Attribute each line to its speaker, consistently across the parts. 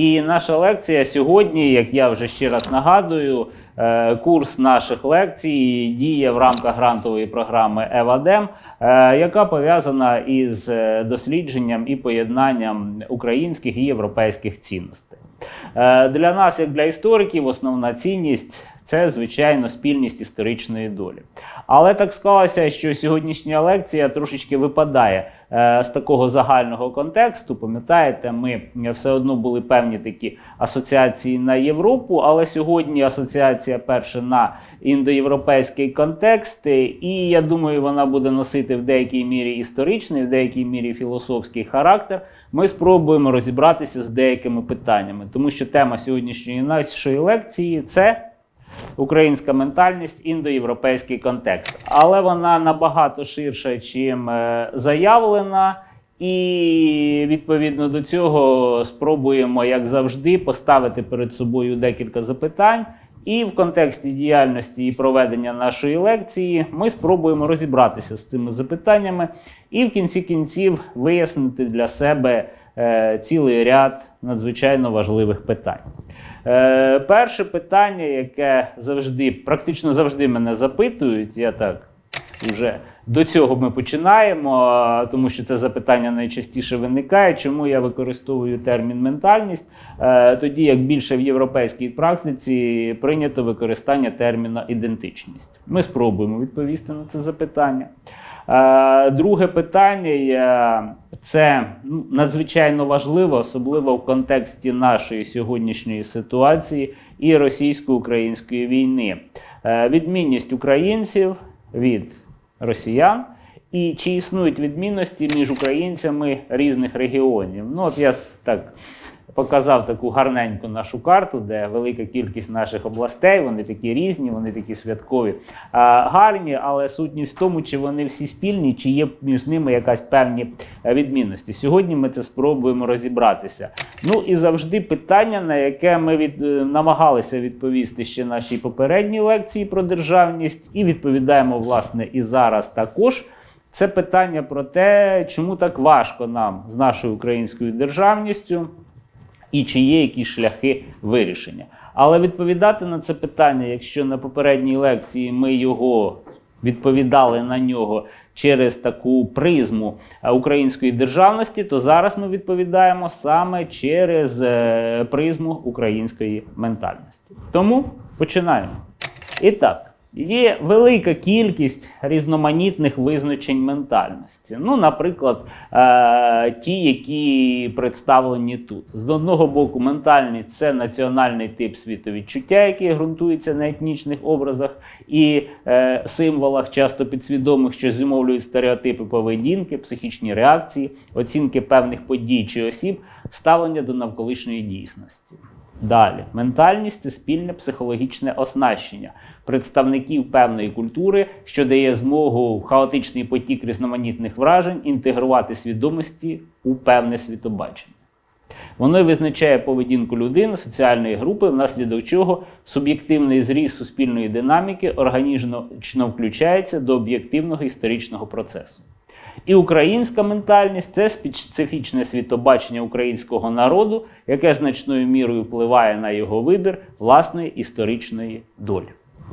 Speaker 1: І наша лекція сьогодні, як я вже ще раз нагадую, курс наших лекцій діє в рамках грантової програми ЕВАДЕМ, яка пов'язана із дослідженням і поєднанням українських і європейських цінностей. Для нас, як для істориків, основна цінність – це, звичайно, спільність історичної долі. Але так склалося, що сьогоднішня лекція трошечки випадає з такого загального контексту. Пам'ятаєте, ми все одно були певні такі асоціації на Європу, але сьогодні асоціація перша на індоєвропейський контекст, і я думаю, вона буде носити в деякій мірі історичний, в деякій мірі філософський характер. Ми спробуємо розібратися з деякими питаннями, тому що тема сьогоднішньої нашої лекції – це українська ментальність, індоєвропейський контекст. Але вона набагато ширша, чим заявлена. І відповідно до цього спробуємо, як завжди, поставити перед собою декілька запитань. І в контексті діяльності і проведення нашої лекції ми спробуємо розібратися з цими запитаннями і в кінці кінців вияснити для себе цілий ряд надзвичайно важливих питань. Перше питання, яке практично завжди мене запитують, я так вже до цього ми починаємо, тому що це запитання найчастіше виникає, чому я використовую термін «ментальність», тоді як більше в європейській практиці прийнято використання терміна «ідентичність». Ми спробуємо відповісти на це запитання. Друге питання – це надзвичайно важливо, особливо в контексті нашої сьогоднішньої ситуації і російсько-української війни. Відмінність українців від росіян і чи існують відмінності між українцями різних регіонів. Ну, от я так показав таку гарненьку нашу карту, де велика кількість наших областей, вони такі різні, вони такі святкові, гарні, але сутність в тому, чи вони всі спільні, чи є між ними якась певні відмінності. Сьогодні ми це спробуємо розібратися. Ну і завжди питання, на яке ми намагалися відповісти ще в нашій попередній лекції про державність, і відповідаємо, власне, і зараз також. Це питання про те, чому так важко нам з нашою українською державністю, і чи є якісь шляхи вирішення. Але відповідати на це питання, якщо на попередній лекції ми відповідали на нього через таку призму української державності, то зараз ми відповідаємо саме через призму української ментальності. Тому починаємо. І так. Є велика кількість різноманітних визначень ментальності. Ну, наприклад, ті, які представлені тут. З одного боку, ментальність – це національний тип світовідчуття, який ґрунтується на етнічних образах і символах, часто підсвідомих, що зумовлюють стереотипи поведінки, психічні реакції, оцінки певних подій чи осіб, ставлення до навколишньої дійсності. Далі. Ментальність – це спільне психологічне оснащення представників певної культури, що дає змогу в хаотичний потік різноманітних вражень інтегрувати свідомості у певне світобачення. Воно визначає поведінку людини, соціальної групи, внаслідок чого суб'єктивний зріз суспільної динаміки органічно включається до об'єктивного історичного процесу. І українська ментальність – це специфічне світобачення українського народу, яке значною мірою впливає на його вибір власної історичної долі.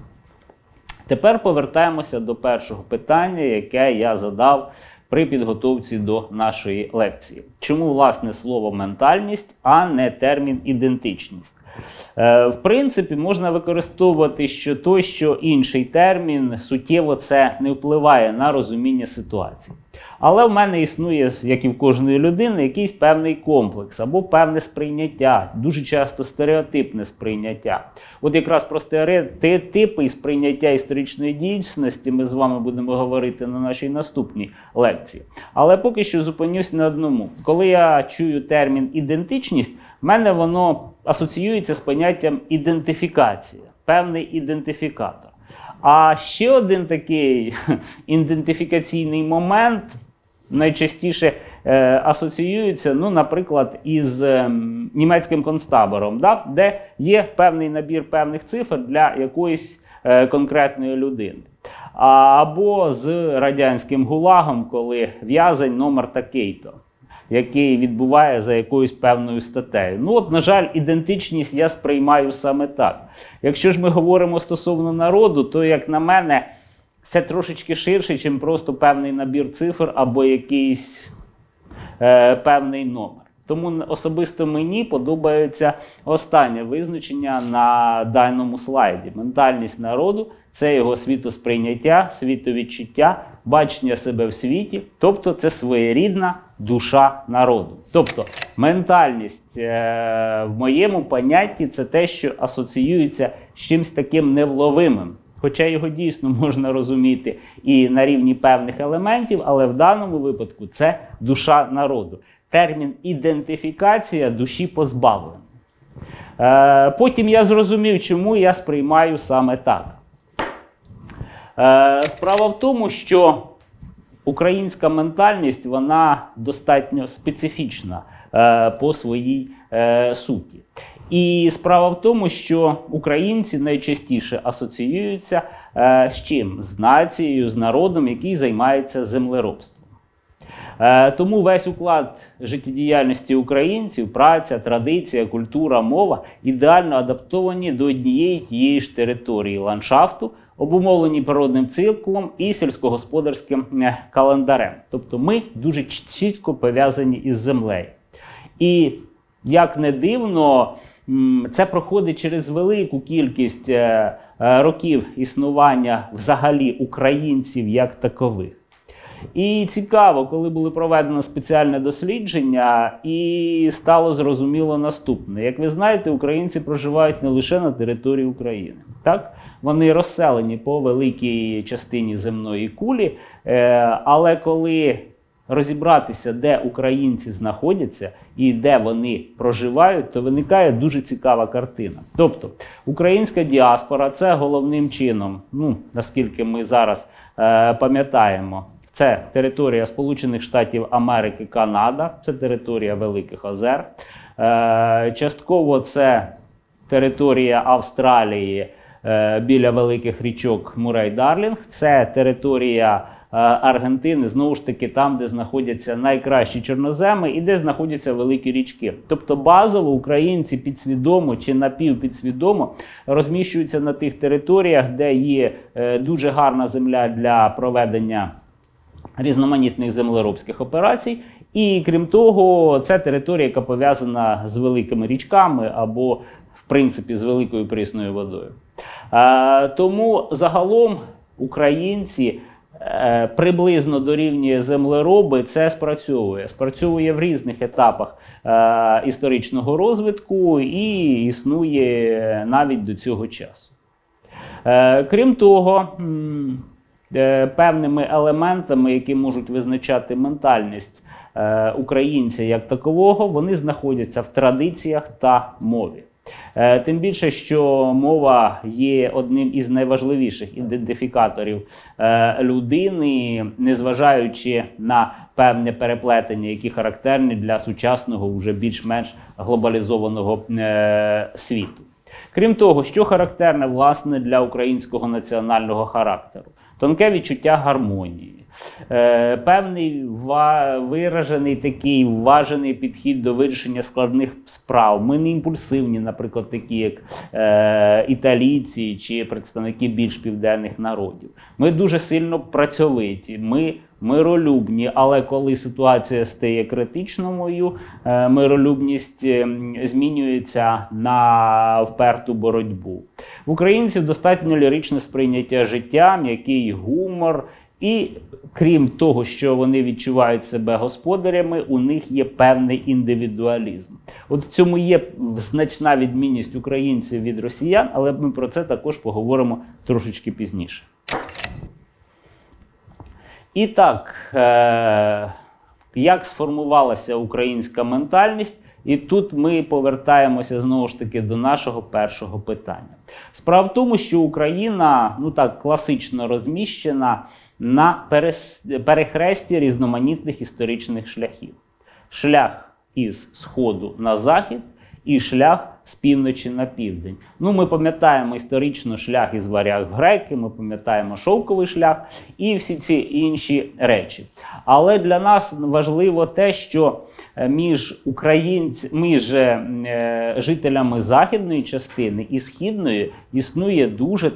Speaker 1: Тепер повертаємося до першого питання, яке я задав при підготовці до нашої лекції. Чому, власне, слово «ментальність», а не термін «ідентичність»? В принципі, можна використовувати той, що інший термін, суттєво це не впливає на розуміння ситуації. Але в мене існує, як і в кожної людини, якийсь певний комплекс або певне сприйняття, дуже часто стереотипне сприйняття. От якраз про стереотипи і сприйняття історичної дійсності ми з вами будемо говорити на нашій наступній лекції. Але поки що зупинюсь на одному. Коли я чую термін «ідентичність», в мене воно асоціюється з поняттям ідентифікація, певний ідентифікатор. А ще один такий ідентифікаційний момент найчастіше асоціюється, наприклад, із німецьким концтабором, де є певний набір певних цифр для якоїсь конкретної людини. Або з радянським ГУЛАГом, коли в'язень номер такий-то. який відбуває за якоюсь певною статтею. Ну от, на жаль, ідентичність я сприймаю саме так. Якщо ж ми говоримо стосовно народу, то, як на мене, це трошечки ширше, ніж просто певний набір цифр або якийсь певний номер. Тому особисто мені подобається останнє визначення на даному слайді. Ментальність народу – це його світосприйняття, світовідчуття, бачення себе в світі, тобто це своєрідна душа народу. Тобто ментальність в моєму понятті – це те, що асоціюється з чимось таким невловимим. Хоча його дійсно можна розуміти і на рівні певних елементів, але в даному випадку це душа народу. Термін «ідентифікація душі позбавлення». Потім я зрозумів, чому я сприймаю саме так. Справа в тому, що українська ментальність, вона достатньо специфічна по своїй суті. І справа в тому, що українці найчастіше асоціюються з чим? З нацією, з народом, який займається землеробством. Тому весь уклад життєдіяльності українців, праця, традиція, культура, мова ідеально адаптовані до однієї тієї ж території ландшафту, обумовлені природним циклом і сільськогосподарським календарем. Тобто ми дуже чітко пов'язані із землею. І, як не дивно, це проходить через велику кількість років існування взагалі українців як такових. І цікаво, коли було проведено спеціальне дослідження, і стало зрозуміло наступне. Як ви знаєте, українці проживають не лише на території України. Так? Вони розселені по великій частині земної кулі, але коли розібратися, де українці знаходяться і де вони проживають, то виникає дуже цікава картина. Тобто, українська діаспора – це головним чином, наскільки ми зараз пам'ятаємо, це територія Сполучених Штатів Америки, Канада, це територія Великих Озер. Частково це територія Австралії біля великих річок Мурей-Дарлінг, це територія Аргентини, знову ж таки, там, де знаходяться найкращі чорноземи і де знаходяться великі річки. Тобто базово українці підсвідомо чи напівпідсвідомо розміщуються на тих територіях, де є дуже гарна земля для проведення різноманітних землеробських операцій. І крім того, це територія, яка пов'язана з великими річками або, в принципі, з великою прісною водою. Тому загалом українці приблизно дорівнює землероби, це спрацьовує. Спрацьовує в різних етапах історичного розвитку і існує навіть до цього часу. Крім того, певними елементами, які можуть визначати ментальність українця як такового, вони знаходяться в традиціях та мові. Тим більше, що мова є одним із найважливіших ідентифікаторів людини, незважаючи на певне переплетення, які характерні для сучасного, вже більш-менш глобалізованого світу. Крім того, що характерне, власне, для українського національного характеру? Тонке відчуття гармонії, певний виражений такий вважений підхід до вирішення складних справ. Ми не імпульсивні, наприклад, такі як італійці чи представники більш південних народів. Ми дуже сильно працьовиті, ми миролюбні, але коли ситуація стає критичною, миролюбність змінюється на вперту боротьбу. В українців достатньо ліричне сприйняття життя, м'який гумор. І крім того, що вони відчувають себе господарями, у них є певний індивідуалізм. От в цьому є значна відмінність українців від росіян, але ми про це також поговоримо трошечки пізніше. І так, як сформувалася українська ментальність? І тут ми повертаємося знову ж таки до нашого першого питання. Справа в тому, що Україна, так класично розміщена на перехресті різноманітних історичних шляхів. Шлях із сходу на захід і шлях з півночі на південь. Ну, ми пам'ятаємо історично шлях із варяг в греки, ми пам'ятаємо шовковий шлях і всі ці інші речі. Але для нас важливо те, що між жителями західної частини і східної існує дуже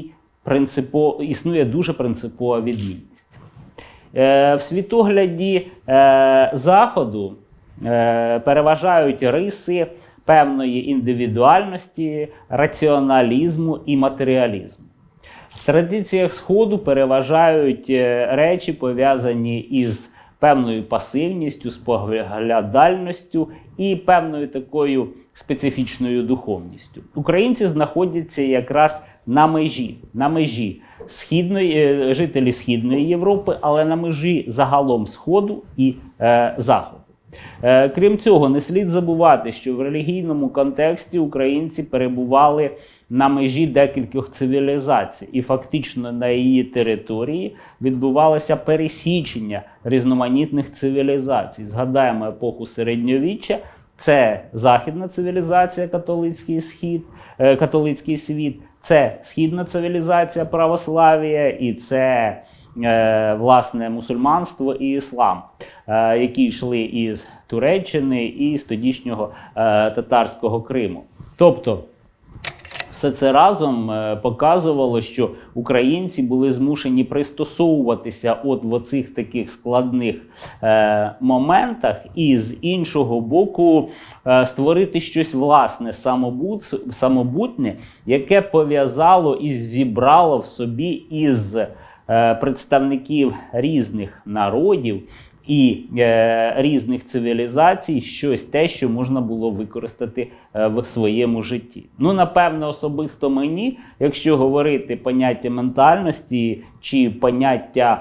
Speaker 1: принципова відмінність. В світогляді Заходу переважають риси певної індивідуальності, раціоналізму і матеріалізму. В традиціях Сходу переважають речі, пов'язані із певною пасивністю, споглядальністю і певною такою специфічною духовністю. Українці знаходяться якраз на межі жителі Східної Європи, але на межі загалом Сходу і Заходу. Крім цього, не слід забувати, що в релігійному контексті українці перебували на межі декількох цивілізацій, і фактично на її території відбувалося пересічення різноманітних цивілізацій. Згадаємо епоху Середньовіччя. Це західна цивілізація, католицький світ, це східна цивілізація, православ'я, і це, власне, мусульманство і іслам, які йшли із Туреччини і з тодішнього татарського Криму. Тобто, все це разом показувало, що українці були змушені пристосовуватися от в оцих таких складних моментах і з іншого боку створити щось власне, самобутнє, яке пов'язало і зібрало в собі із представників різних народів і різних цивілізацій щось те, що можна було використати в своєму житті. Ну, напевно, особисто мені, якщо говорити поняття ментальності чи поняття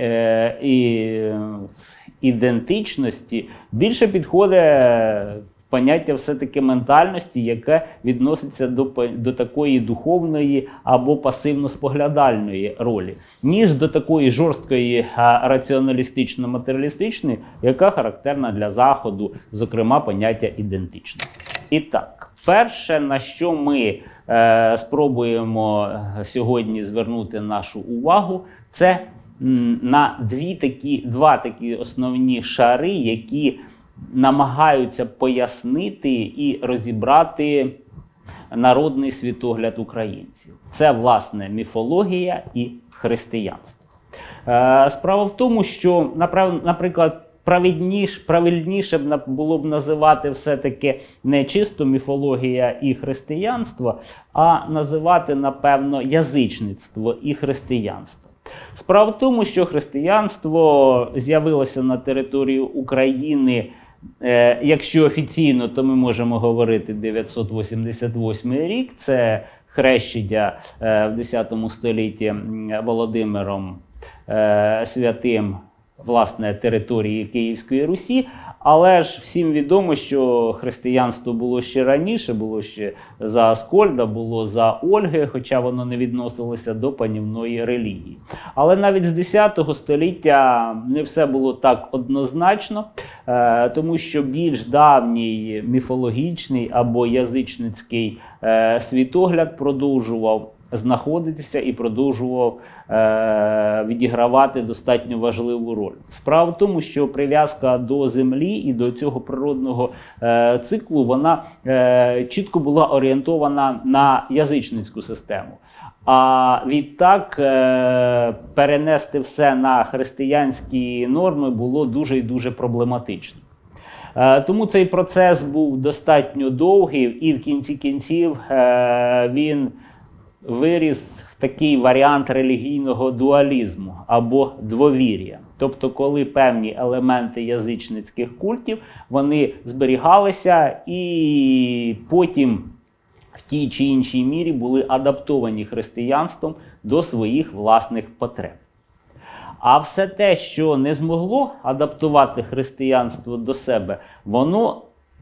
Speaker 1: ідентичності, більше підходить поняття все-таки ментальності, яке відноситься до такої духовної або пасивно-споглядальної ролі, ніж до такої жорсткої раціоналістично-матеріалістичної, яка характерна для Заходу, зокрема поняття ідентичності. І так, перше, на що ми спробуємо сьогодні звернути нашу увагу, це на два такі основні шари, які намагаються пояснити і розібрати народний світогляд українців. Це, власне, міфологія і християнство. Справа в тому, що, наприклад, правильніше було б називати все-таки не чисто міфологія і християнство, а називати, напевно, язичництво і християнство. Справа в тому, що християнство з'явилося на території України, якщо офіційно, то ми можемо говорити 988 рік, це хрещення в 10 столітті Володимиром Святим, власне, території Київської Русі, але ж всім відомо, що християнство було ще раніше, було ще за Аскольда, було за Ольги, хоча воно не відносилося до панівної релігії. Але навіть з 10 століття не все було так однозначно, тому що більш давній міфологічний або язичницький світогляд продовжував знаходитися і продовжував відігравати достатньо важливу роль. Справа в тому, що прив'язка до землі і до цього природного циклу, вона чітко була орієнтована на язичницьку систему. А відтак перенести все на християнські норми було дуже і дуже проблематично. Тому цей процес був достатньо довгий, і в кінці кінців він виріс в такий варіант релігійного дуалізму або двовір'я. Тобто, коли певні елементи язичницьких культів, вони зберігалися і потім в тій чи іншій мірі були адаптовані християнством до своїх власних потреб. А все те, що не змогло адаптувати християнство до себе, воно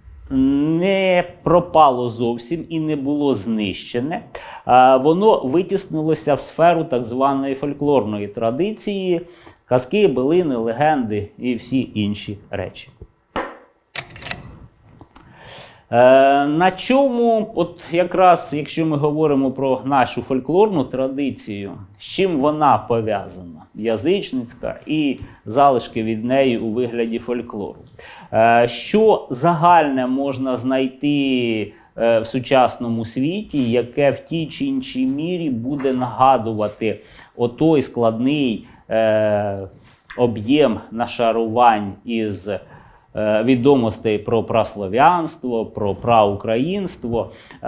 Speaker 1: не пропало зовсім і не було знищене. Воно витіснилося в сферу так званої фольклорної традиції, казки, билини, легенди і всі інші речі. На чому, от якраз, якщо ми говоримо про нашу фольклорну традицію, з чим вона пов'язана? Язичницька і залишки від неї у вигляді фольклору. Що загальне можна знайти в сучасному світі, яке в тій чи іншій мірі буде нагадувати отой складний об'єм нашарувань із відомостей про праслов'янство, про праукраїнство.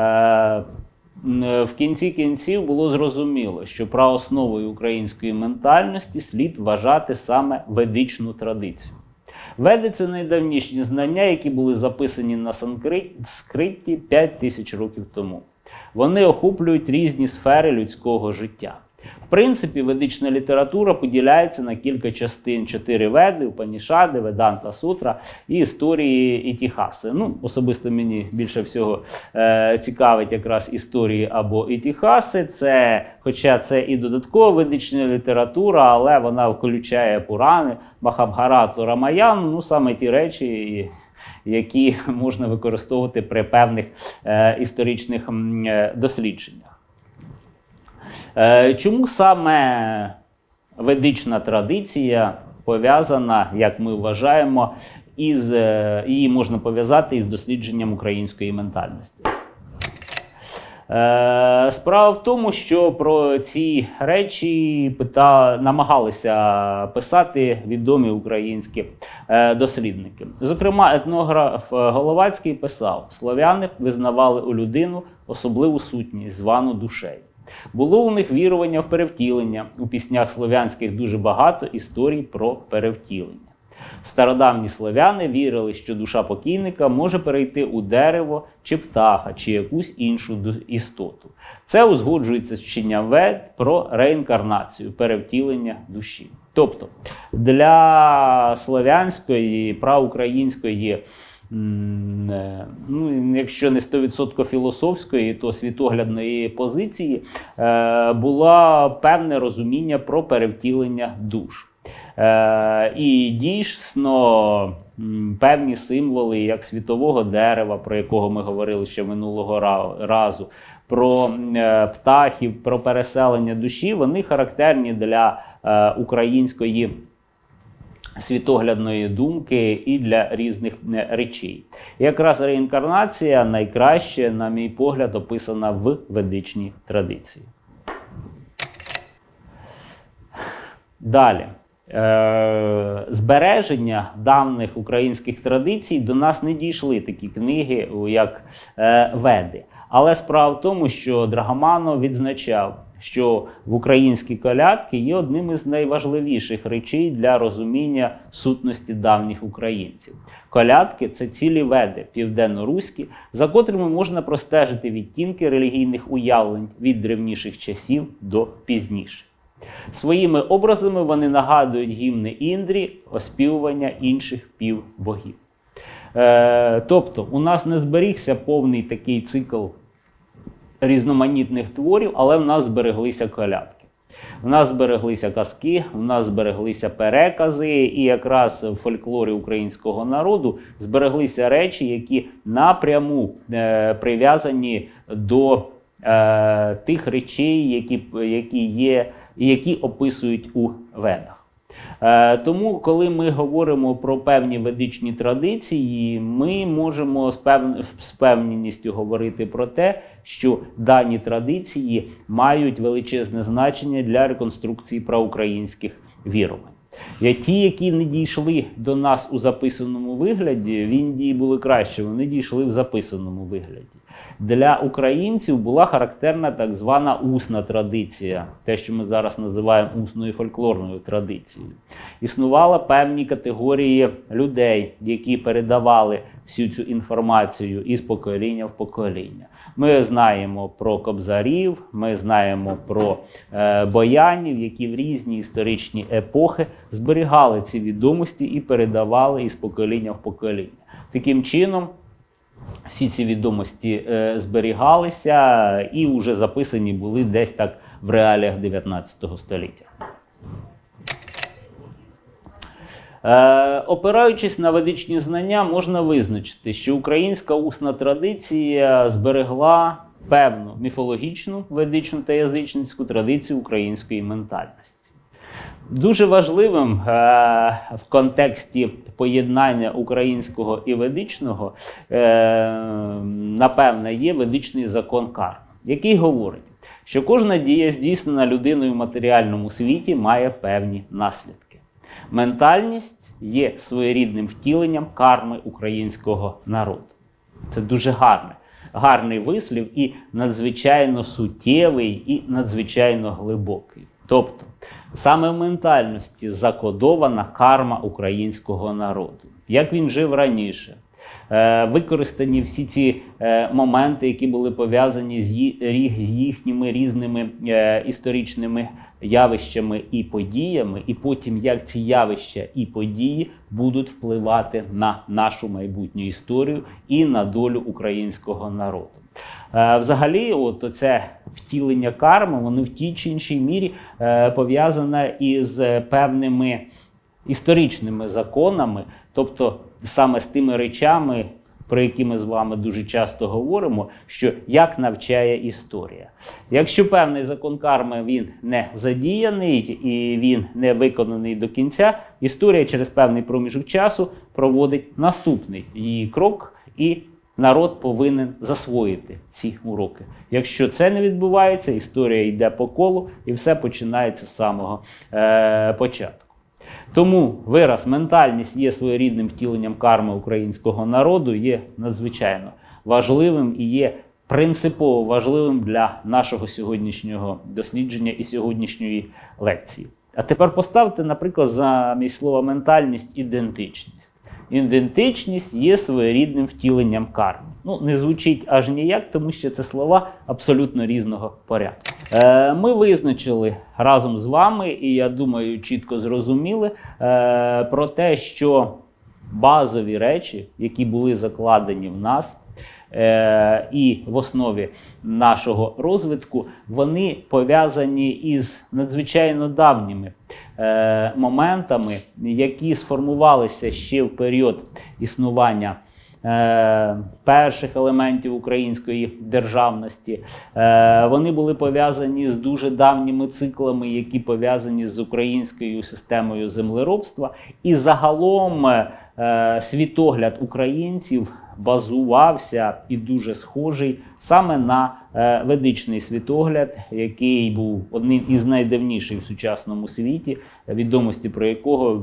Speaker 1: В кінці кінців було зрозуміло, що праосновою української ментальності слід вважати саме ведичну традицію. Веди – це найдавніші знання, які були записані на санскриті 5000 років тому. Вони охоплюють різні сфери людського життя. В принципі, ведична література поділяється на кілька частин: 4 веди, Упанішади, Веданта Сутра і історії Ітіхаси. Ну, особисто мені більше всього цікавить якраз історії або Ітіхаси. Хоча це і додаткова ведична література, але вона включає Пурани, Махабхарату, Рамаяну, ну саме ті речі, які можна використовувати при певних історичних дослідженнях. Чому саме ведична традиція пов'язана, як ми вважаємо, її можна пов'язати із дослідженням української ментальності? Справа в тому, що про ці речі намагалися писати відомі українські дослідники. Зокрема, етнограф Головацький писав: «Слов'яни визнавали у людину особливу сутність, звану душею. Було у них вірування в перевтілення. У піснях слов'янських дуже багато історій про перевтілення. Стародавні слов'яни вірили, що душа покійника може перейти у дерево чи птаха, чи якусь іншу істоту. Це узгоджується з вченням Вед про реінкарнацію, перевтілення душі». Тобто, для слов'янської, праукраїнської, ну, якщо не 100% філософської, то світоглядної позиції, було певне розуміння про перевтілення душ. І дійсно певні символи, як світового дерева, про якого ми говорили ще минулого разу, про птахів, про переселення душі, вони характерні для української світоглядної думки і для різних речей. І якраз реінкарнація найкраще, на мій погляд, описана в ведичній традиції. Далі. Збереження давніх українських традицій до нас не дійшли такі книги, як Веди. Але справа в тому, що Драгоманов відзначав, що в українські колядки є одним із найважливіших речей для розуміння сутності давніх українців. Колядки – це цілі веди, південно-руські, за котрими можна простежити відтінки релігійних уявлень від древніших часів до пізніших. Своїми образами вони нагадують гімни Індрі, оспівування інших півбогів. Тобто у нас не зберігся повний такий цикл різноманітних творів, але в нас збереглися колядки. В нас збереглися казки, в нас збереглися перекази, і якраз в фольклорі українського народу збереглися речі, які напряму прив'язані до тих речей, які описують у Ведах. Тому, коли ми говоримо про певні ведичні традиції, ми можемо з певністю говорити про те, що дані традиції мають величезне значення для реконструкції проукраїнських вірувань. Ті, які не дійшли до нас у записаному вигляді, в Індії були краще, вони дійшли в записаному вигляді. Для українців була характерна так звана усна традиція, те, що ми зараз називаємо усною фольклорною традицією. Існували певні категорії людей, які передавали всю цю інформацію із покоління в покоління. Ми знаємо про кобзарів, ми знаємо про боянів, які в різні історичні епохи зберігали ці відомості і передавали із покоління в покоління. Таким чином, всі ці відомості зберігалися і вже записані були десь так в реаліях 19 століття. Опираючись на ведичні знання, можна визначити, що українська усна традиція зберегла певну міфологічну, ведичну та язичницьку традицію української ментальності. Дуже важливим в контексті поєднання українського і ведичного, напевне, є ведичний закон карми, який говорить, що кожна дія, здійснена людиною в матеріальному світі, має певні наслідки. Ментальність є своєрідним втіленням карми українського народу. Це дуже гарний вислів і надзвичайно суттєвий, і надзвичайно глибокий. Тобто, саме в ментальності закодована карма українського народу. Як він жив раніше. Використані всі ці моменти, які були пов'язані з їхніми різними історичними явищами і подіями, і потім як ці явища і події будуть впливати на нашу майбутню історію і на долю українського народу. Взагалі, от це втілення карми, воно в тій чи іншій мірі пов'язане із певними історичними законами, тобто саме з тими речами, про які ми з вами дуже часто говоримо, що як навчає історія. Якщо певний закон карми він не задіяний і він не виконаний до кінця, історія через певний проміжок часу проводить наступний її крок, і народ повинен засвоїти ці уроки. Якщо це не відбувається, історія йде по колу і все починається з самого початку. Тому вираз «ментальність є своєрідним втіленням карми українського народу» є надзвичайно важливим і є принципово важливим для нашого сьогоднішнього дослідження і сьогоднішньої лекції. А тепер поставте, наприклад, замість слова «ментальність» ідентичність. Ідентичність є своєрідним втіленням карми. Ну, не звучить аж ніяк, тому що це слова абсолютно різного порядку. Ми визначили разом з вами, і я думаю, чітко зрозуміли про те, що базові речі, які були закладені в нас і в основі нашого розвитку, вони пов'язані із надзвичайно давніми моментами, які сформувалися ще в період існування перших елементів української державності. Вони були пов'язані з дуже давніми циклами, які пов'язані з українською системою землеробства. І загалом світогляд українців базувався і дуже схожий саме на ведичний світогляд, який був одним із найдавніших в сучасному світі, відомості про якого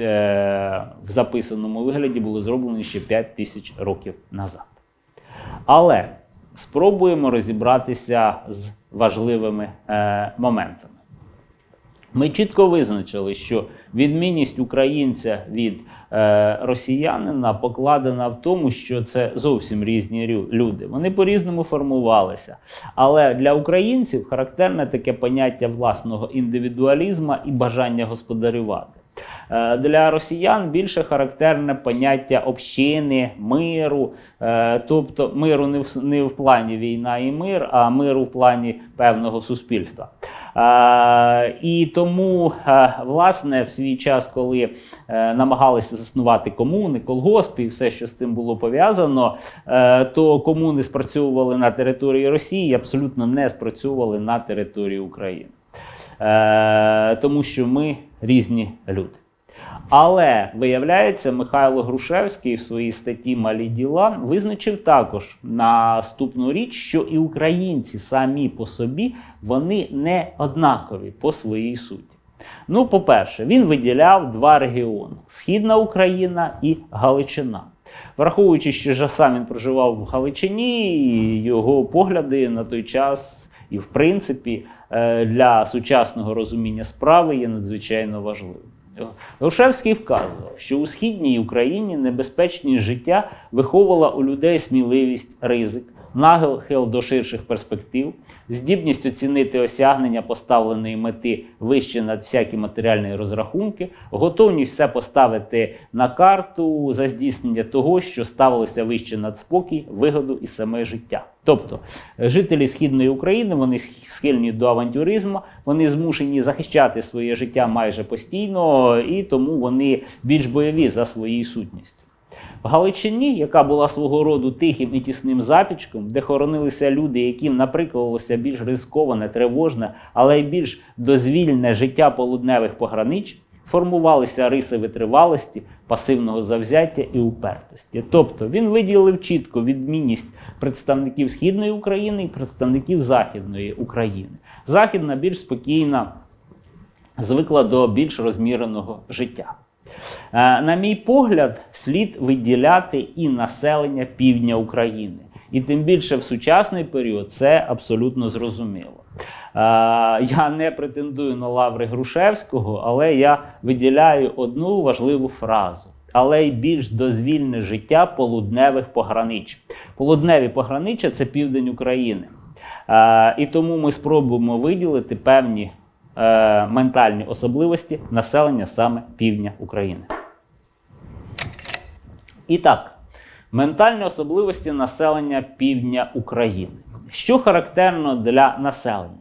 Speaker 1: в записаному вигляді було зроблено ще 5000 років назад. Але спробуємо розібратися з важливими моментами. Ми чітко визначили, що відмінність українця від росіянина покладена в тому, що це зовсім різні люди. Вони по-різному формувалися. Але для українців характерне таке поняття власного індивідуалізму і бажання господарювати. Для росіян більше характерне поняття общини, миру, тобто миру не в плані війна і мир, а миру в плані певного суспільства. І тому, власне, в свій час, коли намагалися заснувати комуни, колгоспи і все, що з цим було пов'язано, то комуни спрацьовували на території Росії і абсолютно не спрацьовували на території України. Тому що ми різні люди. Але, виявляється, Михайло Грушевський в своїй статті «Малі діла» визначив також наступну річ, що і українці самі по собі, вони не однакові по своїй суті. Ну, по-перше, він виділяв два регіони – Східна Україна і Галичина. Враховуючи, що сам він проживав в Галичині, і його погляди на той час і, в принципі, для сучасного розуміння справи є надзвичайно важливим. Грушевський вказував, що у Східній Україні небезпечність життя виховувала у людей сміливість, ризик, нахил до ширших перспектив, здібність оцінити осягнення поставленої мети вище над всякі матеріальні розрахунки, готовність все поставити на карту за здійснення того, що ставилося вище над спокій, вигоду і саме життя. Тобто, жителі Східної України, вони схильні до авантюризму, вони змушені захищати своє життя майже постійно, і тому вони більш бойові за своєю сутністю. В Галичині, яка була свого роду тихим і тісним запічком, де хоронилися люди, яким наприклалося більш ризиковане, тривожне, але й більш дозвільне життя полудневих погранич, формувалися риси витривалості, пасивного завзяття і упертості. Тобто він виділив чітко відмінність представників Східної України і представників Західної України. Західна більш спокійна, звикла до більш розміреного життя. На мій погляд, слід виділяти і населення півдня України. І тим більше в сучасний період це абсолютно зрозуміло. Я не претендую на лаври Грушевського, але я виділяю одну важливу фразу. Але й більш дозвільне життя полудневих погранич. Полудневі пограниччя – це південь України. І тому ми спробуємо виділити певні ментальні особливості населення саме півдня України. І так, ментальні особливості населення півдня України. Що характерно для населення?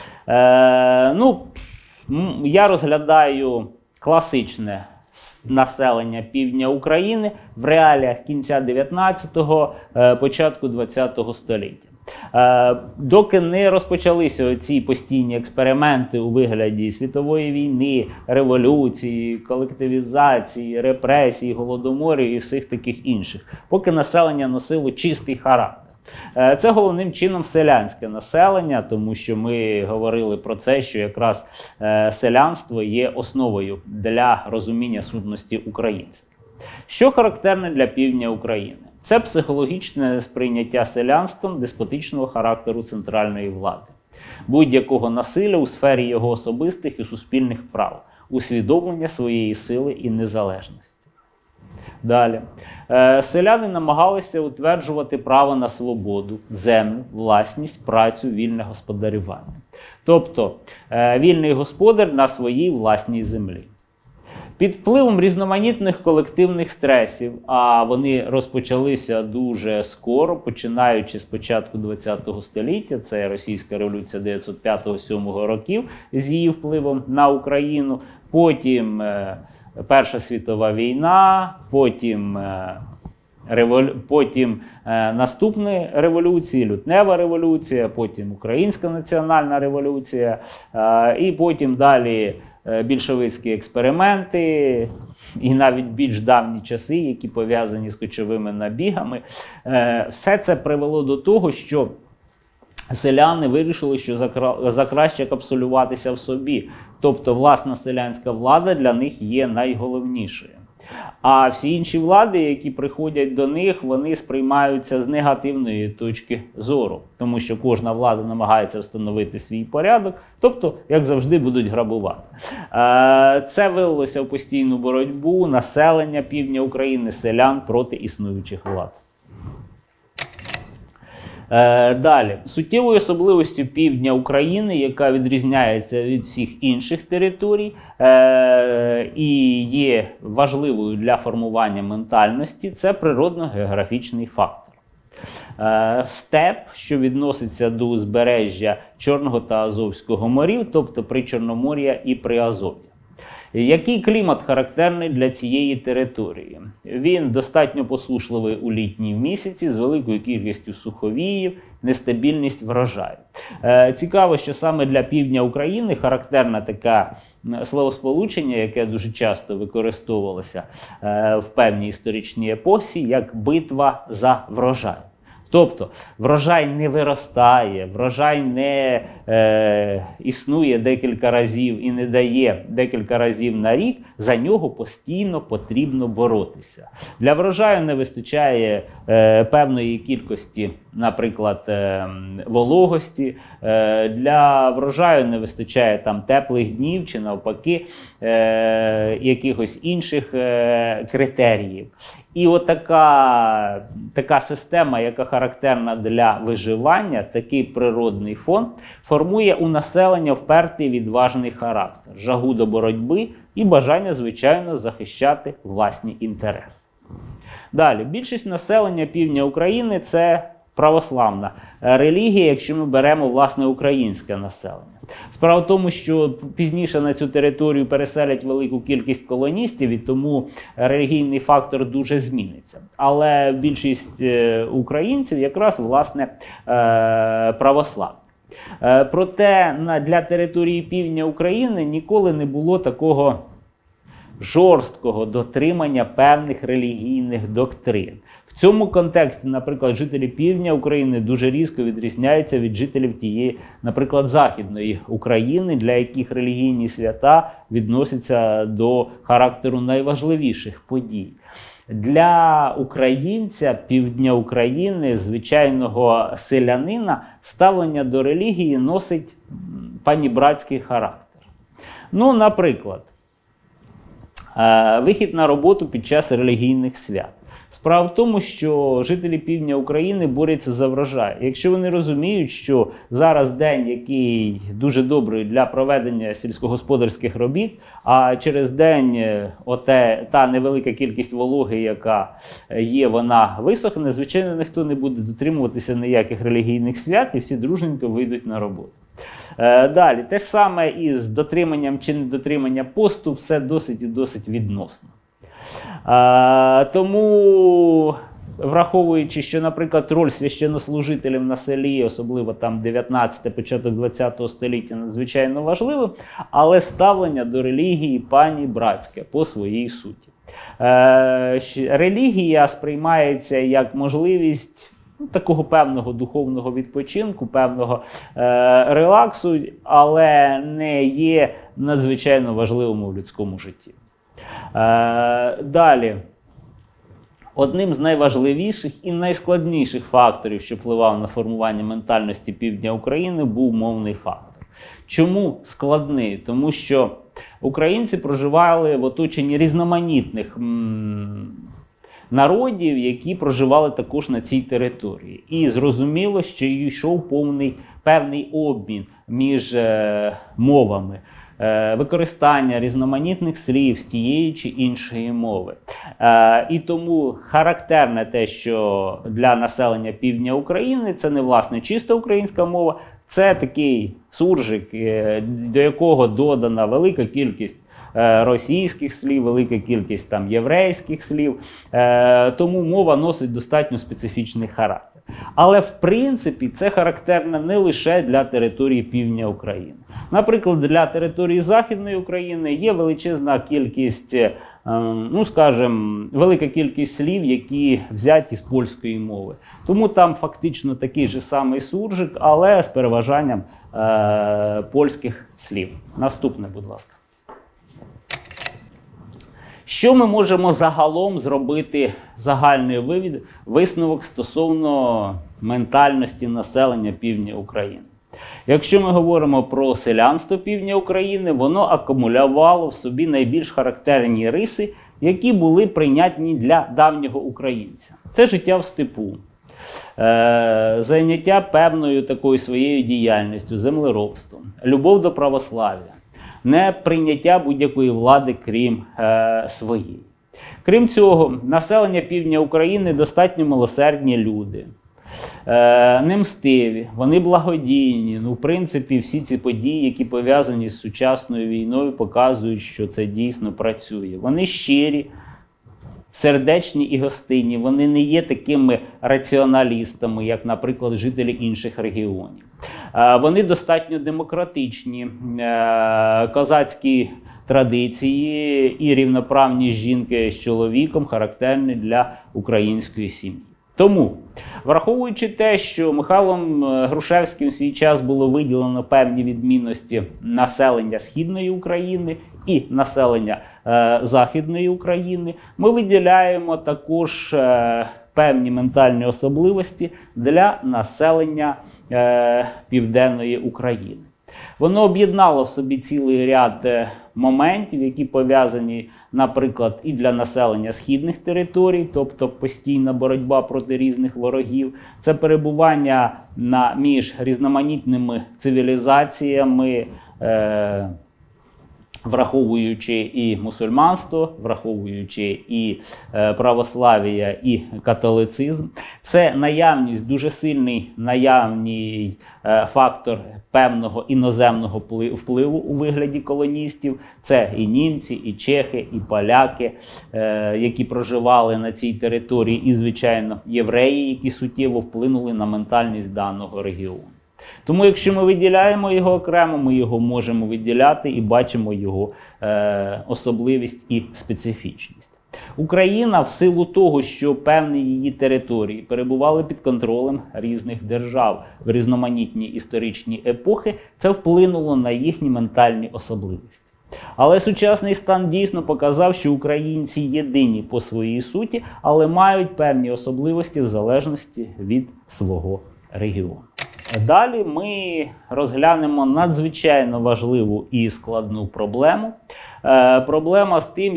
Speaker 1: Я розглядаю класичне населення півдня України в реаліях кінця 19-го, початку 20-го століття. Доки не розпочалися ці постійні експерименти у вигляді світової війни, революції, колективізації, репресій, голодоморів і всіх таких інших, поки населення носило чистий характер. Це головним чином селянське населення, тому що ми говорили про це, що якраз селянство є основою для розуміння сутності українства. Що характерне для півдня України? Це психологічне сприйняття селянством деспотичного характеру центральної влади, будь-якого насилля у сфері його особистих і суспільних прав, усвідомлення своєї сили і незалежності. Далі. Селяни намагалися утверджувати право на свободу, землю, власність, працю, вільне господарювання. Тобто, вільний господар на своїй власній землі. Під впливом різноманітних колективних стресів, а вони розпочалися дуже скоро, починаючи з початку ХХ століття, це Російська революція 1905-1907 років з її впливом на Україну, потім Перша світова війна, потім наступні революції, лютнева революція, потім Українська національна революція, і потім далі більшовицькі експерименти, і навіть більш давні часи, які пов'язані з кочовими набігами. Все це привело до того, що селяни вирішили, що за краще капсулюватися в собі. Тобто власна селянська влада для них є найголовнішою. А всі інші влади, які приходять до них, вони сприймаються з негативної точки зору. Тому що кожна влада намагається встановити свій порядок, тобто, як завжди, будуть грабувати. Це вилилося в постійну боротьбу населення півдня України, селян проти існуючих влад. Далі. Суттєвою особливістю півдня України, яка відрізняється від всіх інших територій і є важливою для формування ментальності, це природно-географічний фактор. Степ, що відноситься до узбережжя Чорного та Азовського морів, тобто Причорномор'я і Приазов'я. Який клімат характерний для цієї території? Він достатньо посушливий у літні місяці з великою кількістю суховіїв, нестабільність врожаю. Цікаво, що саме для півдня України характерне таке словосполучення, яке дуже часто використовувалося в певній історичній епосі, як битва за врожай. Тобто врожай не виростає, врожай не існує декілька разів і не дає декілька разів на рік, за нього постійно потрібно боротися. Для врожаю не вистачає певної кількості наприклад, вологості, для врожаю не вистачає там теплих днів чи навпаки якихось інших критеріїв. І от така система, яка характерна для виживання, такий природний фон, формує у населення впертий відважний характер, жагу до боротьби і бажання, звичайно, захищати власні інтереси. Далі, більшість населення півдня України – це православна релігія, якщо ми беремо, власне, українське населення. Справа в тому, що пізніше на цю територію переселять велику кількість колоністів, і тому релігійний фактор дуже зміниться. Але більшість українців якраз, власне, православні. Проте для території півдня України ніколи не було такого жорсткого дотримання певних релігійних доктрин. В цьому контексті, наприклад, жителі півдня України дуже різко відрізняються від жителів тієї, наприклад, Західної України, для яких релігійні свята відносяться до характеру найважливіших подій. Для українця півдня України, звичайного селянина, ставлення до релігії носить панібратський характер. Ну, наприклад, вихід на роботу під час релігійних свят. Справа в тому, що жителі півдня України борються за врожай. Якщо вони розуміють, що зараз день, який дуже добрий для проведення сільськогосподарських робіт, а через день та невелика кількість вологи, яка є, вона висохне, звичайно, ніхто не буде дотримуватися ніяких релігійних свят і всі дружненько вийдуть на роботу. Далі, те ж саме із дотриманням чи недотриманням посту, все досить і досить відносно. Тому, враховуючи, що, наприклад, роль священнослужителів на селі, особливо там 19-те, початок 20-го століття, надзвичайно важливо, але ставлення до релігії панібратське по своїй суті. Релігія сприймається як можливість такого певного духовного відпочинку, певного релаксу, але не є надзвичайно важливим у людському житті. Далі, одним з найважливіших і найскладніших факторів, що впливав на формування ментальності півдня України, був мовний фактор. Чому складний? Тому що українці проживали в оточенні різноманітних народів, які проживали також на цій території. І зрозуміло, що йшов певний обмін між мовами. Використання різноманітних слів з тієї чи іншої мови. І тому характерне те, що для населення півдня України це не, власне, чисто українська мова, це такий суржик, до якого додана велика кількість російських слів, велика кількість там єврейських слів, тому мова носить достатньо специфічний характер. Але, в принципі, це характерно не лише для території півдня України. Наприклад, для території Західної України є величезна кількість, велика кількість слів, які взяті з польської мови. Тому там фактично такий же самий суржик, але з переважанням польських слів. Наступне, будь ласка. Що ми можемо загалом зробити загальний висновок стосовно ментальності населення півдня України? Якщо ми говоримо про селянство півдня України, воно акумулювало в собі найбільш характерні риси, які були прийнятні для давнього українця. Це життя в степу, зайняття певною такою своєю діяльністю, землеробством, любов до православ'я, неприйняття будь-якої влади, крім своєї. Крім цього, населення півдня України достатньо милосердні люди, немстиві, вони благодійні. В принципі, всі ці події, які пов'язані з сучасною війною, показують, що це дійсно працює. Вони щирі, сердечні і гостинні, вони не є такими раціоналістами, як, наприклад, жителі інших регіонів. Вони достатньо демократичні, козацькі традиції і рівноправність жінки з чоловіком характерні для української сім'ї. Тому, враховуючи те, що Михайлом Грушевським в свій час було виділено певні відмінності населення Східної України і населення Західної України, ми виділяємо також певні ментальні особливості для населення Південної України. Воно об'єднало в собі цілий ряд моментів, які пов'язані, наприклад, і для населення східних територій, тобто постійна боротьба проти різних ворогів. Це перебування між різноманітними цивілізаціями, враховуючи і мусульманство, враховуючи і православ'я, і католицизм. Це наявність, дуже сильний наявний фактор певного іноземного впливу у вигляді колоністів. Це і німці, і чехи, і поляки, які проживали на цій території, і, звичайно, євреї, які суттєво вплинули на ментальність даного регіону. Тому якщо ми виділяємо його окремо, ми його можемо виділяти і бачимо його особливість і специфічність. Україна в силу того, що певні її території перебували під контролем різних держав в різноманітні історичні епохи, це вплинуло на їхні ментальні особливості. Але сучасний стан дійсно показав, що українці єдині по своїй суті, але мають певні особливості в залежності від свого регіону. Далі ми розглянемо надзвичайно важливу і складну проблему. Проблема з тим,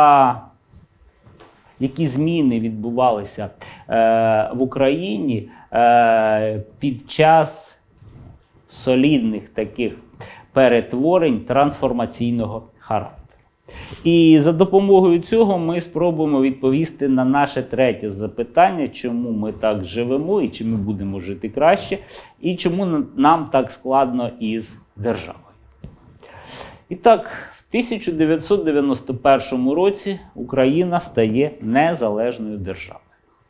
Speaker 1: які зміни відбувалися в Україні під час солідних таких перетворень трансформаційного характеру. І за допомогою цього ми спробуємо відповісти на наше третє запитання, чому ми так живемо і чи ми будемо жити краще, і чому нам так складно із державою. І так, в 1991 році Україна стає незалежною державою.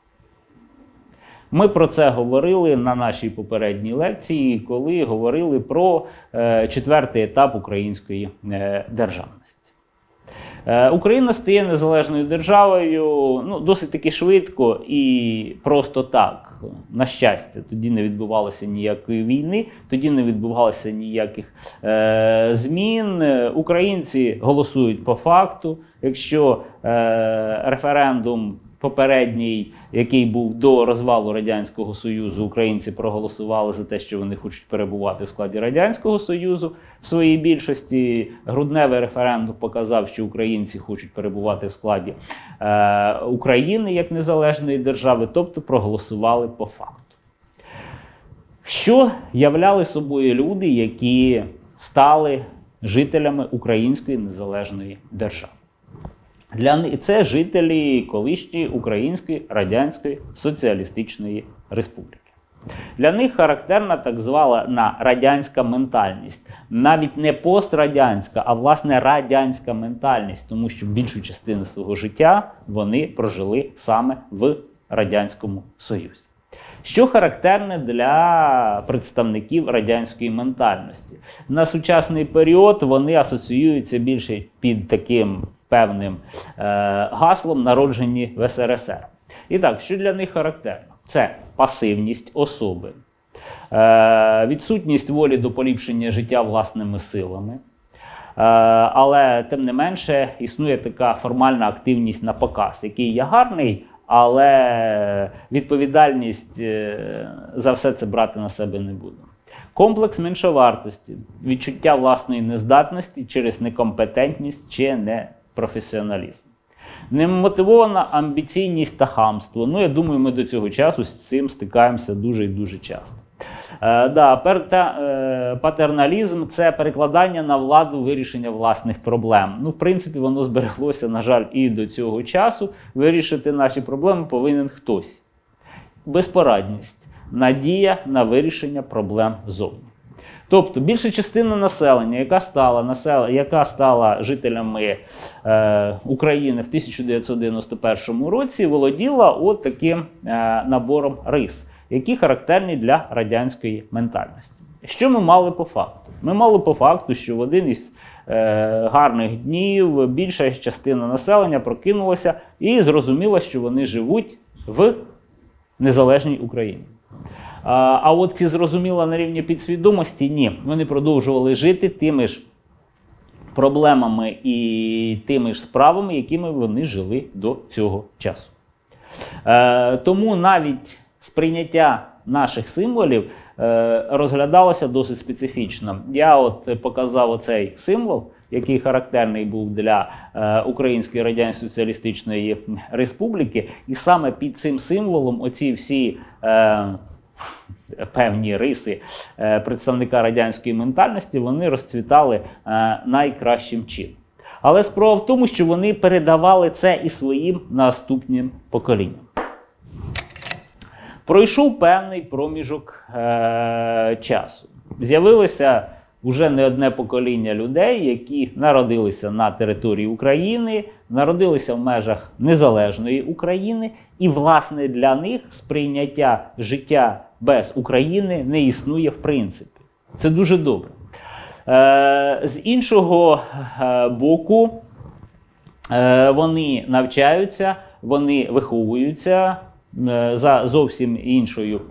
Speaker 1: Ми про це говорили на нашій попередній лекції, коли говорили про четвертий етап української державності. Україна стає незалежною державою досить таки швидко і просто так, на щастя. Тоді не відбувалося ніякої війни, тоді не відбувалося ніяких змін. Українці голосують по факту. Якщо референдум попередній, який був до розвалу Радянського Союзу, українці проголосували за те, що вони хочуть перебувати в складі Радянського Союзу. В своїй більшості грудневий референдум показав, що українці хочуть перебувати в складі України як незалежної держави, тобто проголосували по факту. Що являли собою люди, які стали жителями української незалежної держави? Це жителі колишньої Української Радянської Соціалістичної Республіки. Для них характерна так звана радянська ментальність. Навіть не пострадянська, а власне радянська ментальність, тому що більшу частину свого життя вони прожили саме в Радянському Союзі. Що характерне для представників радянської ментальності? На сучасний період вони асоціюються більше під таким певним гаслом «народжені в СРСР». І так, що для них характерно? Це пасивність особи, відсутність волі до поліпшення життя власними силами, але тим не менше існує така формальна активність на показ, який є гарний, але відповідальність за все це брати на себе не буду. Комплекс меншовартості, відчуття власної нездатності через некомпетентність чи непрофесіоналізм. Немотивована амбіційність та хамство. Я думаю, ми до цього часу з цим стикаємося дуже і дуже часто. Патерналізм – це перекладання на владу вирішення власних проблем. В принципі, воно збереглося, на жаль, і до цього часу. Вирішити наші проблеми повинен хтось. Безпорадність – надія на вирішення проблем зовні. Тобто більша частина населення, яка стала жителями України в 1991 році, володіла от таким набором рис, які характерні для радянської ментальності. Що ми мали по факту? Ми мали по факту, що в один із гарних днів більша частина населення прокинулася і зрозуміла, що вони живуть в незалежній Україні. А от ці зрозуміло на рівні підсвідомості – ні. Вони продовжували жити тими ж проблемами і тими ж справами, якими вони жили до цього часу. Тому навіть сприйняття наших символів розглядалося досить специфічно. Я от показав оцей символ, який характерний був для Української Радянської Соціалістичної Республіки, і саме під цим символом оці всі певні риси представника радянської ментальності, вони розцвітали найкращим чином. Але справа в тому, що вони передавали це і своїм наступним поколінням. Пройшов певний проміжок часу. З'явилося вже не одне покоління людей, які народилися на території України, народилися в межах незалежної України, і, власне, для них сприйняття життя без України не існує в принципі. Це дуже добре. З іншого боку, вони навчаються, вони виховуються за зовсім іншою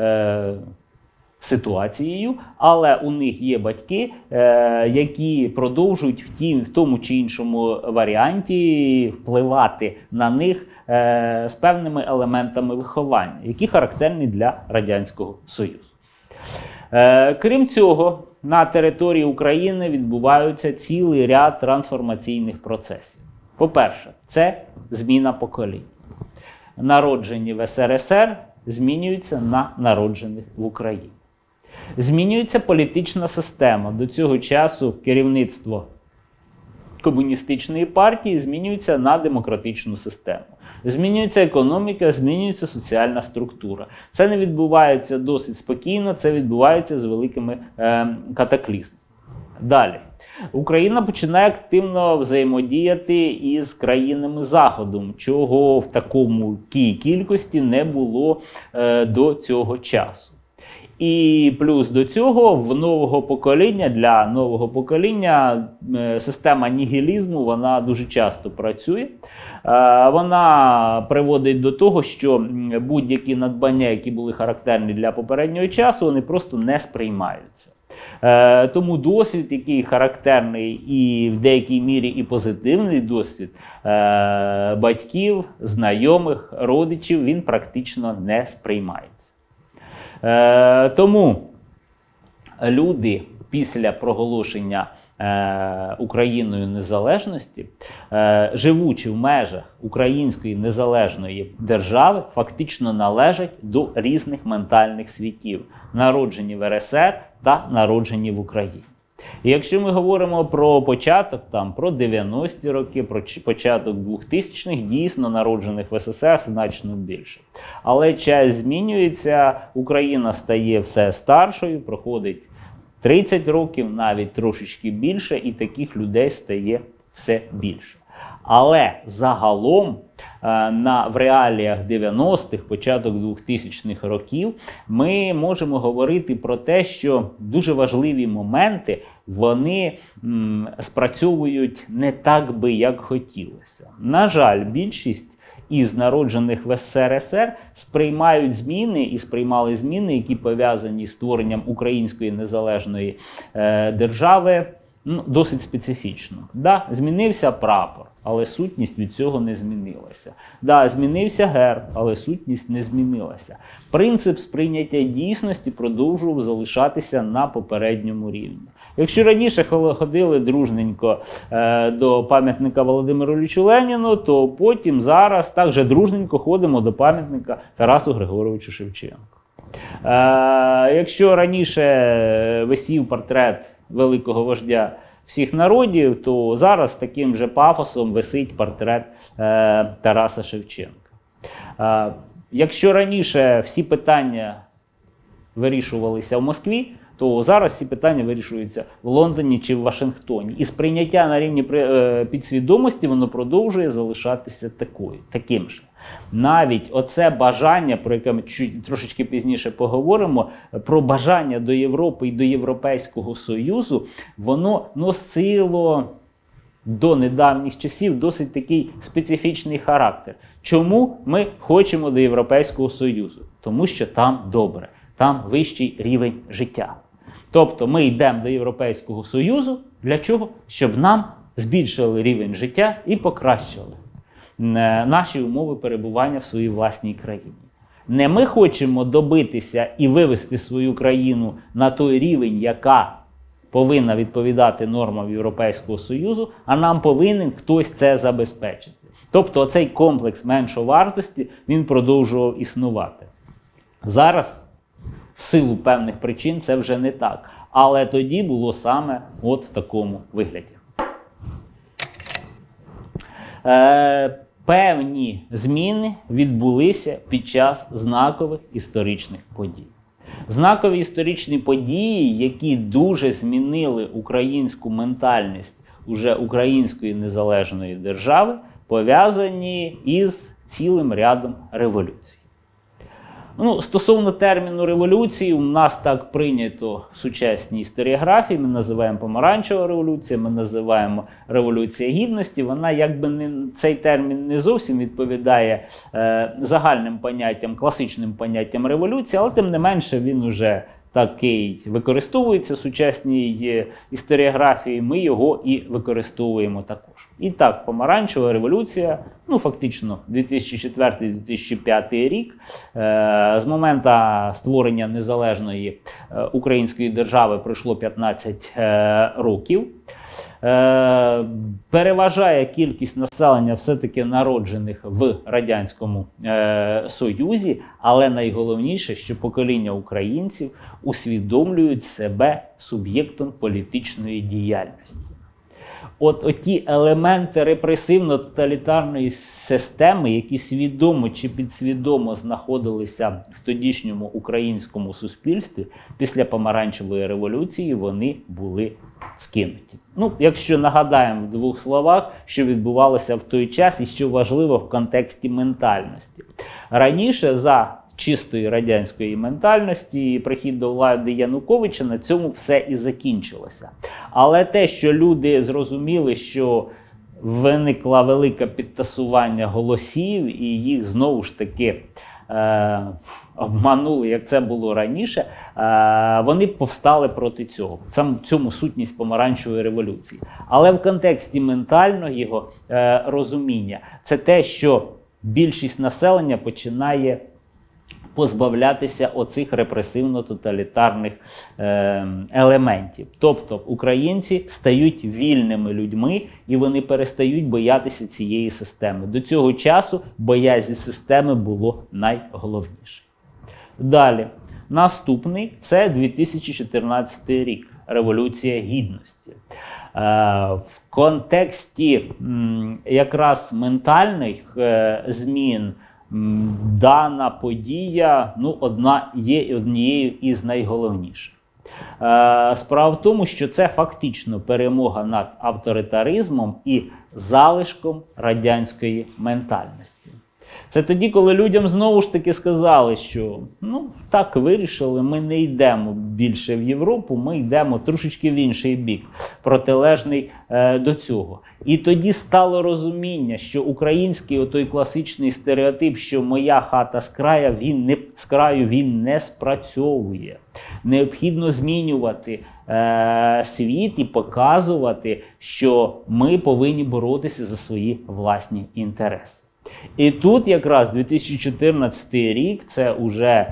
Speaker 1: ситуацією, але у них є батьки, які продовжують в тому чи іншому варіанті впливати на них з певними елементами виховання, які характерні для Радянського Союзу. Крім цього, на території України відбуваються цілий ряд трансформаційних процесів. По-перше, це зміна поколінь. Народжені в СРСР змінюються на народжених в Україні. Змінюється політична система. До цього часу керівництво комуністичної партії змінюється на демократичну систему. Змінюється економіка, змінюється соціальна структура. Це не відбувається досить спокійно, це відбувається з великими катаклізмами. Далі. Україна починає активно взаємодіяти із країнами Заходу, чого в такому кількості не було до цього часу. І плюс до цього для нового покоління система нігілізму, вона дуже часто працює. Вона приводить до того, що будь-які надбання, які були характерні для попереднього часу, вони просто не сприймаються. Тому досвід, який характерний і в деякій мірі і позитивний досвід батьків, знайомих, родичів, він практично не сприймається. Тому люди після проголошення Україною незалежності, живучи в межах Української незалежної держави, фактично належать до різних ментальних світів, народжені в РСР та народжені в Україні. І якщо ми говоримо про початок, про 90-ті роки, про початок 2000-х, дійсно народжених в СССР значно більше. Але час змінюється, Україна стає все старшою, проходить 30 років, навіть трошечки більше, і таких людей стає все більше. Але загалом в реаліях 90-х, початок 2000-х років, ми можемо говорити про те, що дуже важливі моменти, вони спрацьовують не так би, як хотілося. На жаль, більшість із народжених в СРСР сприймають зміни і сприймали зміни, які пов'язані з створенням Української незалежної держави, досить специфічно. Да, змінився прапор, але сутність від цього не змінилася. Да, змінився герб, але сутність не змінилася. Принцип сприйняття дійсності продовжував залишатися на попередньому рівні. Якщо раніше ходили дружненько до пам'ятника Володимиру Іллічу Леніну, то потім зараз також дружненько ходимо до пам'ятника Тарасу Григоровичу Шевченку. Якщо раніше висів портрет великого вождя всіх народів, то зараз з таким же пафосом висить портрет Тараса Шевченка. Якщо раніше всі питання вирішувалися в Москві, то зараз всі питання вирішуються в Лондоні чи в Вашингтоні. І сприйняття на рівні підсвідомості, воно продовжує залишатися таким же. Навіть оце бажання, про яке ми трошечки пізніше поговоримо, про бажання до Європи і до Європейського Союзу, воно носило до недавніх часів досить такий специфічний характер. Чому ми хочемо до Європейського Союзу? Тому що там добре, там вищий рівень життя. Тобто ми йдемо до Європейського Союзу для чого? Щоб нам збільшили рівень життя і покращили. наші умови перебування в своїй власній країні. Не ми хочемо добитися і вивести свою країну на той рівень, яка повинна відповідати нормам Європейського Союзу, а нам повинен хтось це забезпечити. Тобто цей комплекс меншовартості, він продовжував існувати. Зараз, в силу певних причин, це вже не так. Але тоді було саме от в такому вигляді. Певні зміни відбулися під час знакових історичних подій. Знакові історичні події, які дуже змінили українську ментальність уже української незалежної держави, пов'язані із цілим рядом революцій. Стосовно терміну революції, у нас так прийнято в сучасній історіографії, ми називаємо помаранчева революція, ми називаємо революція гідності, вона цей термін не зовсім відповідає загальним поняттям, класичним поняттям революції, але тим не менше він уже такий використовується в сучасній історіографії, ми його і використовуємо також. І так, помаранчева революція, фактично 2004-2005 рік, з моменту створення незалежної української держави пройшло 15 років. Переважає кількість населення все-таки народжених в Радянському Союзі, але найголовніше, що покоління українців усвідомлюють себе суб'єктом політичної діяльності. Оті елементи репресивно-тоталітарної системи, які свідомо чи підсвідомо знаходилися в тодішньому українському суспільстві, після помаранчевої революції вони були скинуті. Якщо нагадаємо в двох словах, що відбувалося в той час і що важливо в контексті ментальності. Раніше за чистої радянської ментальності і прихід до влади Януковича, на цьому все і закінчилося. Але те, що люди зрозуміли, що виникло велике підтасування голосів і їх знову ж таки обманули, як це було раніше, вони повстали проти цього. Цьому сутність помаранчевої революції. Але в контексті ментального розуміння це те, що більшість населення починає позбавлятися оцих репресивно-тоталітарних елементів. Тобто українці стають вільними людьми і вони перестають боятися цієї системи. До цього часу боязнь системи було найголовніше. Далі. Наступний – це 2014 рік. Революція Гідності. В контексті якраз ментальних змін дана подія є однією із найголовніших. Справа в тому, що це фактично перемога над авторитаризмом і залишком радянської ментальності. Це тоді, коли людям знову ж таки сказали, що так вирішили, ми не йдемо більше в Європу, ми йдемо трошечки в інший бік, протилежний до цього. І тоді стало розуміння, що український той класичний стереотип, що моя хата з краю, він не спрацьовує. Необхідно змінювати світ і показувати, що ми повинні боротися за свої власні інтереси. І тут якраз 2014 рік, це вже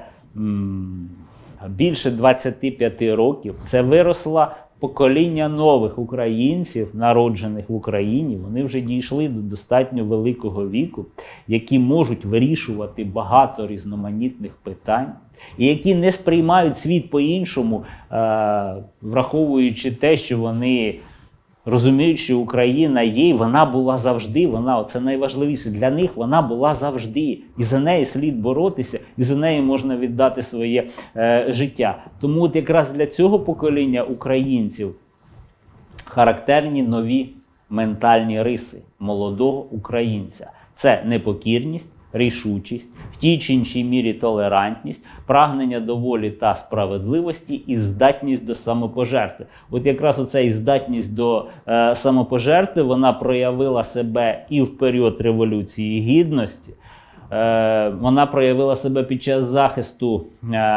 Speaker 1: більше 25 років, це виросло покоління нових українців, народжених в Україні. Вони вже дійшли до достатньо великого віку, які можуть вирішувати багато різноманітних питань, і які не сприймають світ по-іншому, враховуючи те, що вони розуміють, що Україна є, і вона була завжди, це найважливіше, для них вона була завжди. І за неї слід боротися, і за неї можна віддати своє життя. Тому якраз для цього покоління українців характерні нові ментальні риси молодого українця. Це непокірність, рішучість, в тій чи іншій мірі толерантність, прагнення до волі та справедливості і здатність до самопожертви. Якраз оця здатність до самопожертви, вона проявила себе і в період Революції Гідності, вона проявила себе під час захисту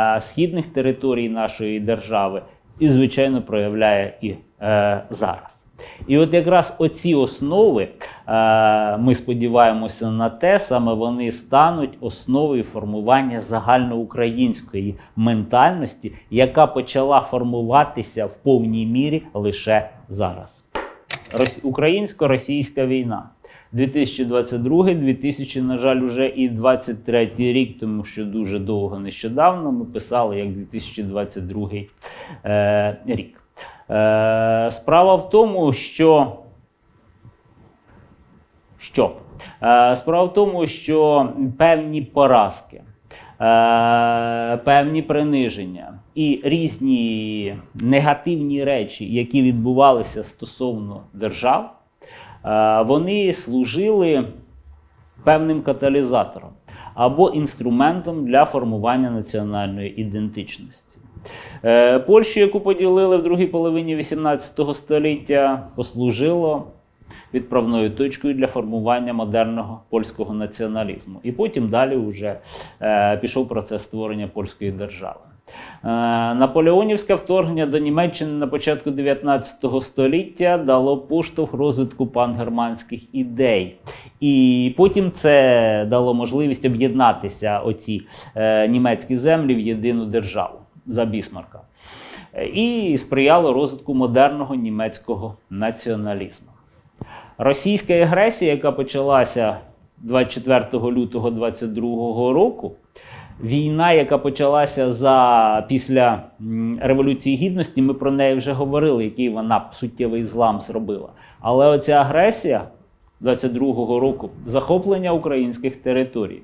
Speaker 1: східних територій нашої держави і, звичайно, проявляє і зараз. І от якраз оці основи, ми сподіваємося на те, саме вони стануть основою формування загальноукраїнської ментальності, яка почала формуватися в повній мірі лише зараз. Українсько-російська війна. 2022-2000, на жаль, уже і 23 рік, тому що дуже довго нещодавно ми писали як 2022 рік. Справа в тому, що певні поразки, певні приниження і різні негативні речі, які відбувалися стосовно держав, вони служили певним каталізатором або інструментом для формування національної ідентичності. Польщу, яку поділили в другій половині 18 століття, послужило відправною точкою для формування модерного польського націоналізму. І потім далі вже пішов процес створення польської держави. Наполеонівське вторгнення до Німеччини на початку 19 століття дало поштовх розвитку пангерманських ідей. І потім це дало можливість об'єднатися оці німецькі землі в єдину державу за Бісмарка. І сприяло розвитку модерного німецького націоналізму. Російська агресія, яка почалася 24 лютого 22 року, війна, яка почалася після Революції Гідності, ми про неї вже говорили, який вона суттєвий злам зробила. Але оця агресія 22 року, захоплення українських територій,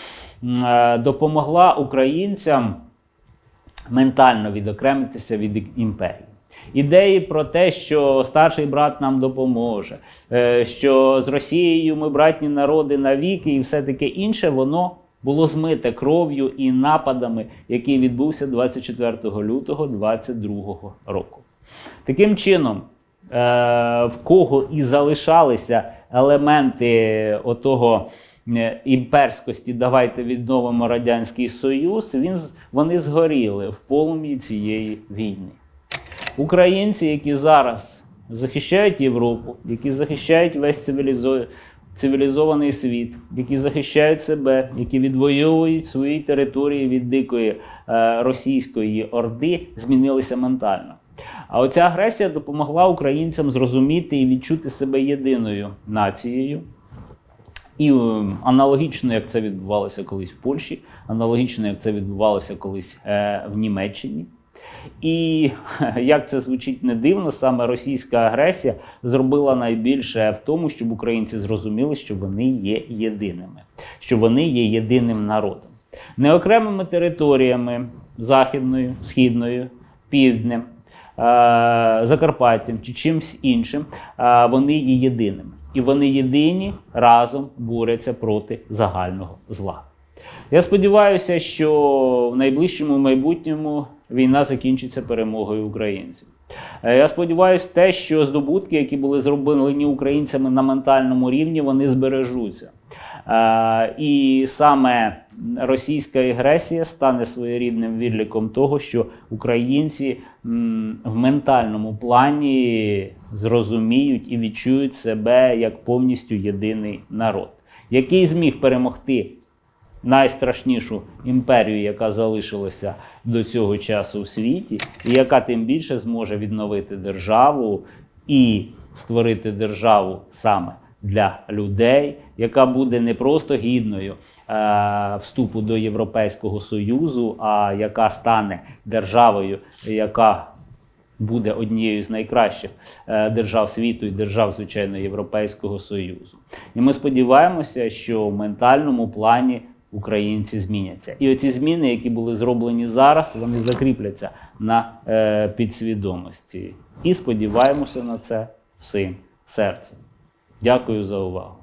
Speaker 1: допомогла українцям ментально відокремитися від імперії. Ідеї про те, що старший брат нам допоможе, що з Росією ми братні народи навіки і все таке інше, воно було змите кров'ю і нападами, який відбувся 24 лютого 22 року. Таким чином, в кого і залишалися елементи отого імперськості «давайте відновимо Радянський Союз», вони згоріли в полум'ї цієї війни. Українці, які зараз захищають Європу, які захищають весь цивілізований світ, які захищають себе, які відвоюють свої території від дикої російської орди, змінилися ментально. А оця агресія допомогла українцям зрозуміти і відчути себе єдиною нацією. І аналогічно, як це відбувалося колись в Польщі, аналогічно, як це відбувалося колись в Німеччині. І, як це звучить не дивно, саме російська агресія зробила найбільше в тому, щоб українці зрозуміли, що вони є єдиними, що вони є єдиним народом. Не окремими територіями Західною, Східною, Півднем, Закарпаттям чи чимось іншим, вони є єдиними. І вони єдині разом борються проти загального зла. Я сподіваюся, що в найближчому майбутньому війна закінчиться перемогою українців. Я сподіваюся те, що здобутки, які були зроблені українцями на ментальному рівні, вони збережуться. І саме російська агресія стане своєрідним відліком того, що українці в ментальному плані зрозуміють і відчують себе як повністю єдиний народ, який зміг перемогти найстрашнішу імперію, яка залишилася до цього часу в світі, і яка тим більше зможе відновити державу і створити державу саме для людей, яка буде не просто гідною вступу до Європейського Союзу, а яка стане державою, яка буде однією з найкращих держав світу і держав, звичайно, Європейського Союзу. І ми сподіваємося, що в ментальному плані українці зміняться. І оці зміни, які були зроблені зараз, вони закріпляться на підсвідомості. І сподіваємося на це всім серцем. Дякую за увагу.